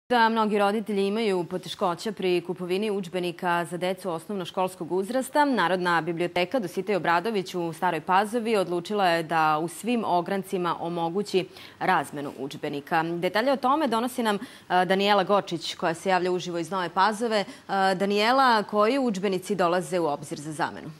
Da mnogi roditelji imaju poteškoća pri kupovini udžbenika za decu osnovnoškolskog uzrasta, Narodna biblioteka Dositej Obradović u Staroj Pazovi odlučila je da u svim ograncima omogući razmenu udžbenika. Detalje o tome donosi nam Danijela Gočić, koja se javlja uživo iz Nove Pazove. Danijela, koji udžbenici dolaze u obzir za zamenu?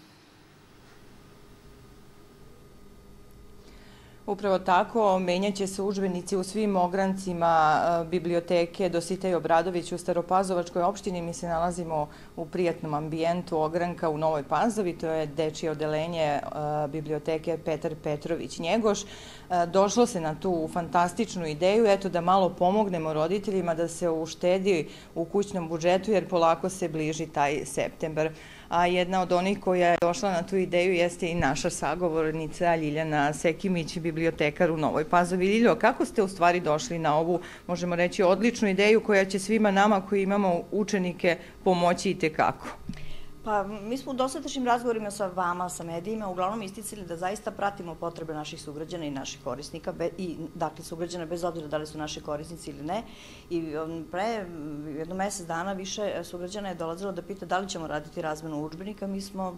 Upravo tako, menjaće se udžbenici u svim ograncima biblioteke Dositej Obradović u Staropazovačkoj opštini. Mi se nalazimo u prijatnom ambijentu ogranka u Novoj Pazovi, to je dečije odeljenje biblioteke Petar Petrović Njegoš. Došlo se na tu fantastičnu ideju, eto da malo pomognemo roditeljima da se uštedi u kućnom budžetu, jer polako se bliži taj septembar. A jedna od onih koja je došla na tu ideju jeste i naša sagovornica Ljiljana Sekimić, bibliotekar u Novoj Pazovi. Ljiljo, kako ste u stvari došli na ovu, možemo reći, odličnu ideju koja će svima nama koji imamo učenike pomoći itekako? Pa, mi smo u dosadašnjim razgovorima sa vama, sa medijima, uglavnom isticali da zaista pratimo potrebe naših sugrađana i naših korisnika, i dakle sugrađana bez obzira da li su naši korisnici ili ne. I pre jedno mesec dana više sugrađana je dolazilo da pita da li ćemo raditi razmenu udžbenika. Mi smo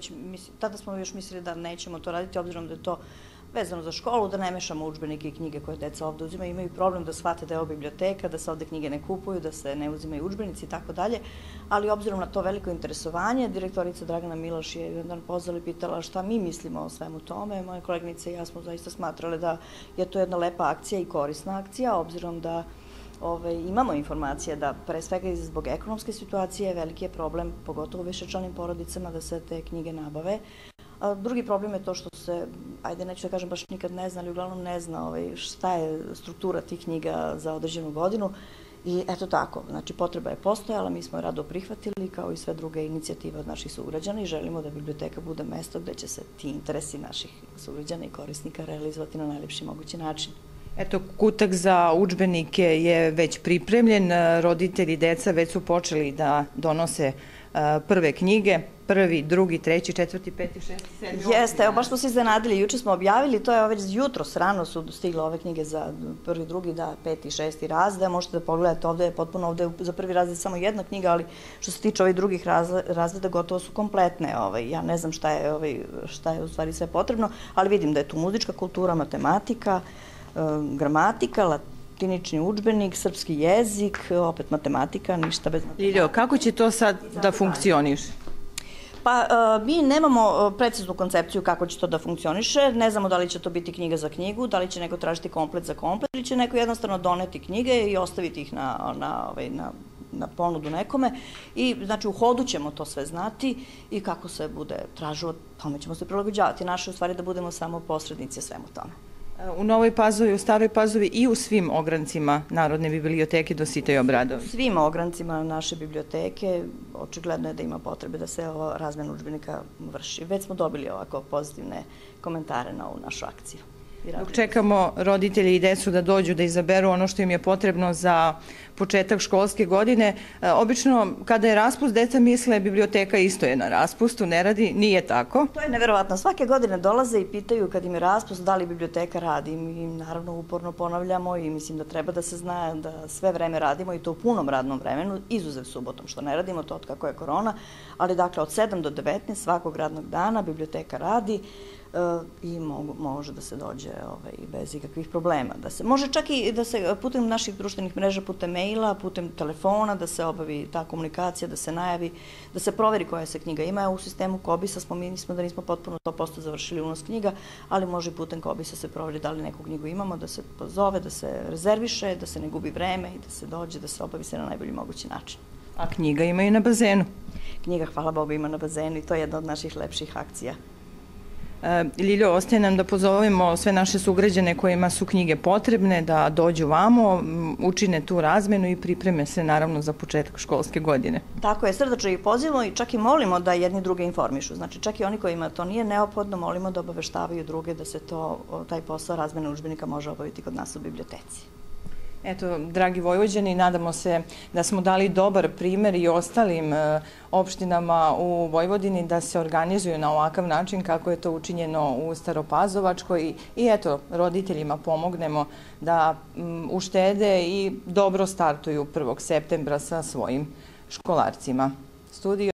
tada smo još mislili da nećemo to raditi, obzirom da je to vezano za školu, da ne mešamo udžbenike i knjige koje deca ovde uzimaju. Imaju problem da shvate da je ovo biblioteka, da se ovde knjige ne kupuju, da se ne uzimaju udžbenici i tako dalje. Ali obzirom na to veliko interesovanje, direktorica Dragana Miloš je jedan pozvala i pitala šta mi mislimo o svemu tome. Moje kolegnice i ja smo zaista smatrale da je to jedna lepa akcija i korisna akcija, obzirom da imamo informacije da pre svega i zbog ekonomske situacije veliki je problem, pogotovo u višečlanim porodicama, da se te knjige nabave. Drugi problem je to što se, ajde neću da kažem baš nikad ne zna, ali uglavnom ne zna šta je struktura tih knjiga za određenu godinu. I eto tako, znači potreba je postojala, mi smo je rado prihvatili kao i sve druge inicijative od naših sugrađana i želimo da biblioteka bude mesto gde će se ti interesi naših sugrađana i korisnika realizovati na najlepši mogući način. Eto, kutak za udžbenike je već pripremljen, roditelji i deca već su počeli da donose prve knjige, prvi, drugi, treći, četvrti, peti, šesti, sedmi. Jeste, evo baš smo se iznenadili, juče smo objavili, to je već jutros rano su stigle ove knjige za prvi, drugi, peti, šesti razred, možete da pogledate ovde, potpuno ovde za prvi razred samo jedna knjiga, ali što se tiče ovih drugih razreda gotovo su kompletne, ja ne znam šta je u stvari sve potrebno, ali vidim da je tu muzička kultura, matematika, gramatika, latinični udžbenik, srpski jezik, opet matematika, ništa bez matematike. Ljiljo, kako će to sad da funkcioniše? Pa, mi nemamo preciznu koncepciju kako će to da funkcioniše, ne znamo da li će to biti knjiga za knjigu, da li će neko tražiti komplet za komplet ili će neko jednostavno doneti knjige i ostaviti ih na ponudu nekome i znači u hodu ćemo to sve znati i kako se bude tražilo, tome ćemo se prilagođavati. Naše u stvari da budemo samo posrednici svemu tome. U Novoj Pazovi, u Staroj Pazovi i u svim ograncima Narodne biblioteke Dositej Obradović? U svim ograncima naše biblioteke očigledno je da ima potrebe da se ovo razmena udžbenika vrši. Već smo dobili ovako pozitivne komentare na ovu našu akciju. Dok čekamo roditelje i decu da dođu da izaberu ono što im je potrebno za početak školske godine, obično kada je raspust, deca misle biblioteka isto je na raspustu, ne radi, nije tako? To je neverovatno. Svake godine dolaze i pitaju kad im je raspust da li biblioteka radi. Mi naravno uporno ponavljamo i mislim da treba da se zna da sve vreme radimo i to u punom radnom vremenu, izuzev subotom što ne radimo, to od kako je korona, ali dakle od 7 do 19 svakog radnog dana biblioteka radi i može da se dođe bez ikakvih problema. Može čak i da se putem naših društvenih mreža, putem maila, putem telefona, da se obavi ta komunikacija, da se najavi, da se proveri koja se knjiga ima. U sistemu Kobisa smo da nismo potpuno 100% završili unos knjiga, ali može i putem Kobisa se proveri da li neku knjigu imamo, da se pozove, da se rezerviše, da se ne gubi vreme i da se dođe, da se obavi sve na najbolji mogući način. A knjiga ima i na bazenu? Knjiga, hvala Bogu, ima na bazenu i to je jedna od naših lepših akcija. Ljiljo, ostaje nam da pozovemo sve naše sugrađane kojima su knjige potrebne da dođu vamo, učine tu razmenu i pripreme se naravno za početak školske godine. Tako je, srdačno ih pozivamo i čak i molimo da jedni druge informišu. Znači čak i oni kojima to nije neophodno, molimo da obaveštavaju druge da se taj posao razmene udžbenika može obaviti kod nas u biblioteci. Eto, dragi Vojvođani, nadamo se da smo dali dobar primer i ostalim opštinama u Vojvodini da se organizuju na ovakav način kako je to učinjeno u Staropazovačkoj i eto, roditeljima pomognemo da uštede i dobro startuju 1. septembra sa svojim školarcima.